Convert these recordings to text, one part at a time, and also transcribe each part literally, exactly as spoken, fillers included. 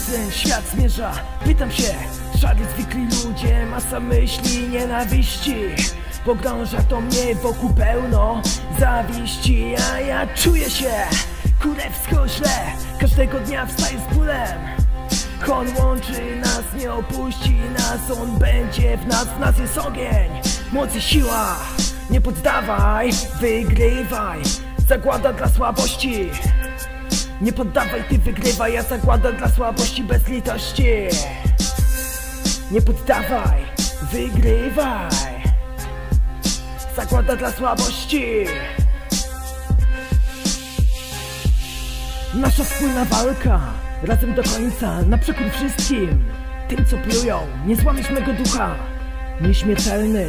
ten świat zmierza? Pytam się, szary zwykli ludzie, masa myśli, nienawiści pogrąża to mnie, wokół pełno zawiści, a ja czuję się kurewsko źle. Każdego dnia wstaję z bólem. On łączy nas, nie opuści nas, on będzie w nas, w nas jest ogień, moc i siła. Nie poddawaj, wygrywaj, zagłada dla słabości. Nie poddawaj, ty wygrywaj, a zagłada dla słabości bez litości. Nie poddawaj, wygrywaj, zagłada dla słabości. Nasza wspólna walka, razem do końca, na przekór wszystkim tym, co plują. Nie złamiesz mego ducha, nieśmiertelny.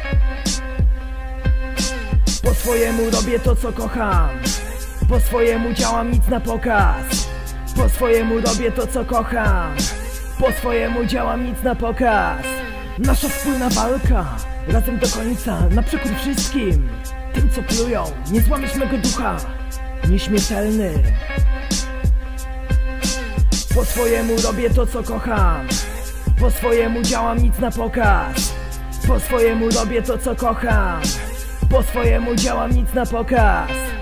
Po swojemu robię to, co kocham, po swojemu działam, nic na pokaz. Po swojemu robię to, co kocham, po swojemu działam, nic na pokaz. Nasza wspólna walka, razem do końca, na przekór wszystkim tym, co plują. Nie złamiesz mego ducha, nieśmiertelny. Po swojemu robię to, co kocham, po swojemu działam, nic na pokaz. Po swojemu robię to, co kocham, po swojemu działam, nic na pokaz.